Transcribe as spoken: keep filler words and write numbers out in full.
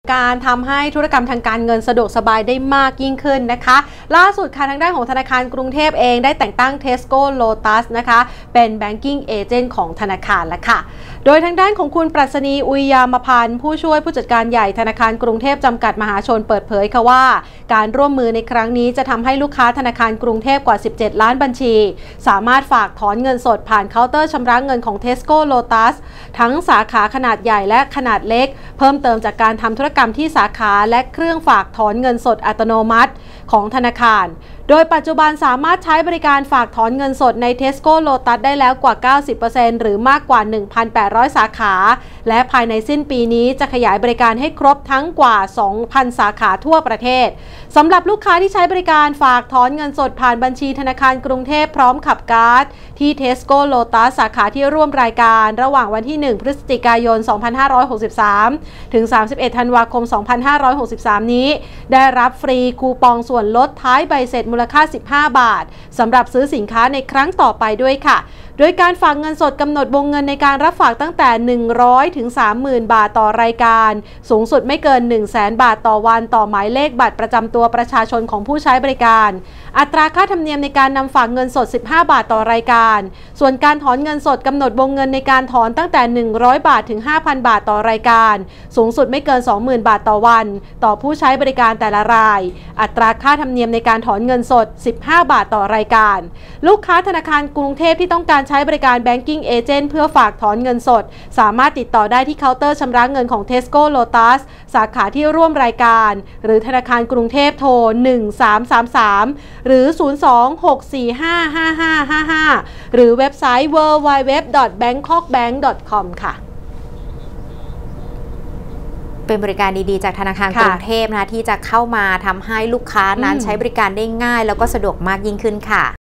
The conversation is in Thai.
การทำให้ธุรกรรมทางการเงินสะดวกสบายได้มากยิ่งขึ้นนะคะล่าสุดค่ะทางด้านของธนาคารกรุงเทพเองได้แต่งตั้ง Tesco Lotus นะคะเป็น Banking Agent ของธนาคารแล้วค่ะโดยทางด้านของคุณปรัชนีอุยยามพันธ์ผู้ช่วยผู้จัดการใหญ่ธนาคารกรุงเทพจำกัดมหาชนเปิดเผยค่ะว่าการร่วมมือในครั้งนี้จะทำให้ลูกค้าธนาคารกรุงเทพกว่าสิบเจ็ดล้านบัญชีสามารถฝากถอนเงินสดผ่านเคาน์เตอร์ชำระเงินของ Tesco Lotus ทั้งสาขาขนาดใหญ่และขนาดเล็กเพิ่มเติมจากการทำธุรกรรมที่สาขาและเครื่องฝากถอนเงินสดอัตโนมัติของธนาคารโดยปัจจุบันสามารถใช้บริการฝากถอนเงินสดใน Tesco Lotus ได้แล้วกว่า เก้าสิบเปอร์เซ็นต์ หรือมากกว่า หนึ่งพันแปดร้อย สาขาและภายในสิ้นปีนี้จะขยายบริการให้ครบทั้งกว่า สองพัน สาขาทั่วประเทศสำหรับลูกค้าที่ใช้บริการฝากถอนเงินสดผ่านบัญชีธนาคารกรุงเทพพร้อมขับการ์ดที่ Tesco Lotus สาขาที่ร่วมรายการระหว่างวันที่ หนึ่ง พฤศจิกายน สองพันห้าร้อยหกสิบสาม ถึง สามสิบเอ็ด ธันวาคม สองพันห้าร้อยหกสิบสาม นี้ได้รับฟรีคูปองส่วนลดท้ายใบเสร็จมูลค่า สิบห้า บาทสำหรับซื้อสินค้าในครั้งต่อไปด้วยค่ะโดยการฝากเงินสดกำหนดวงเงินในการรับฝากตั้งแต่ หนึ่งร้อย ถึง สามหมื่น บาทต่อรายการสูงสุดไม่เกิน หนึ่งแสน บาทต่อวันต่อหมายเลขบัตรประจำตัวประชาชนของผู้ใช้บริการอัตราค่าธรรมเนียมในการนำฝากเงินสด สิบห้า บาทต่อรายการส่วนการถอนเงินสดกำหนดวงเงินในการถอนตั้งแต่ หนึ่งร้อย บาทถึง ห้าพัน บาทต่อรายการสูงสุดไม่เกิน สองหมื่น บาทต่อวันต่อผู้ใช้บริการแต่ละรายอัตราค่าธรรมเนียมในการถอนเงินสด สิบห้า บาทต่อรายการลูกค้าธนาคารกรุงเทพที่ต้องการใช้บริการ Banking Agent เพื่อฝากถอนเงินสดสามารถติดต่อได้ที่เคาน์เตอร์ชำระเงินของ Tesco Lotus สาขาที่ร่วมรายการหรือธนาคารกรุงเทพโทร หนึ่งสามสามสาม หรือ ศูนย์ สอง หก สี่ ห้า ห้า ห้า ห้า ห้า หรือเว็บไซต์ ดับเบิลยู ดับเบิลยู ดับเบิลยู ดอท แบงคอกแบงก์ ดอท คอม ค่ะเป็นบริการดีๆจากธนาคารกรุงเทพนะที่จะเข้ามาทำให้ลูกค้านั้นใช้บริการได้ง่ายแล้วก็สะดวกมากยิ่งขึ้นค่ะ